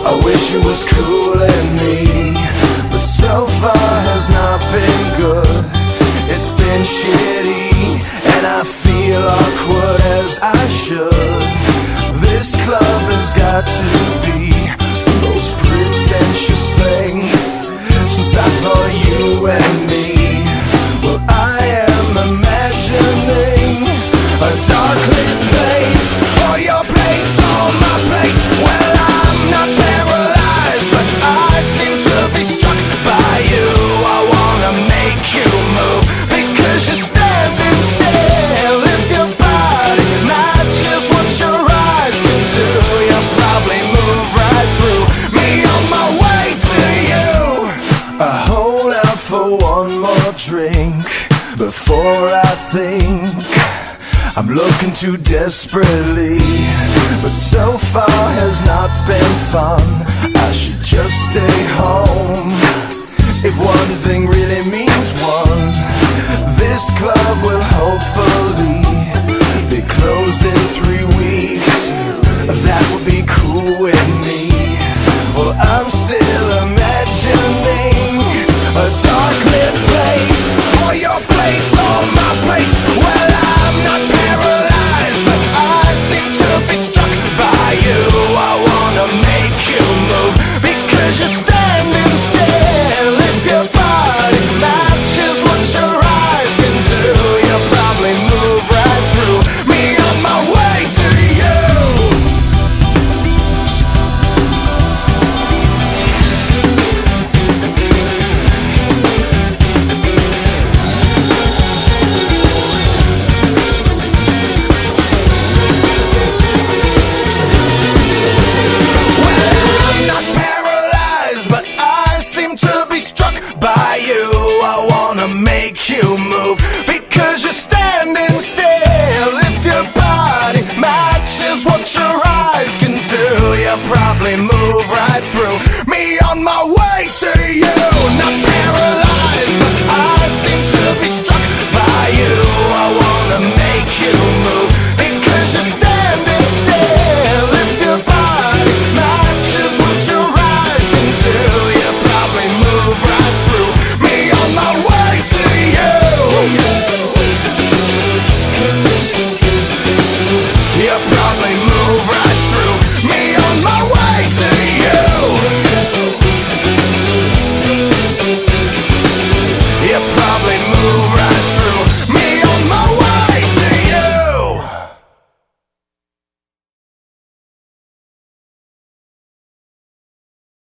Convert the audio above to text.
I wish it was coolin' me, but so far has not been good. It's been shitty, and I feel awkward as I should. This club has got to be the most pretentious thing since I thought you and me. Well, I am imagining a dark lit place, or your place, or my place. Well, I'm not paralyzed, but I seem to be struck by you. I wanna make you move because you're standing still. If your body matches what your eyes can do, you'll probably move right through me on my way to you. I hold out for one more drink before I think I'm looking too desperately, but so far has not been fun. I should just stay home. If one thing really means one, this club will hopefully be closed in 3 weeks. That would be cool with me. Well, I'm still imagining a dark lit place, or your place, or my place. Well, I'm not paralyzed, but I seem to be struck by you. I wanna make you move because you're standing still. If your body matches what your eyes can do, you'll probably move right through me on my way to you. By you, I wanna make you move because you're standing still. If your body matches what your eyes can do, you'll probably move right through me on my way to you. Not paralyzed.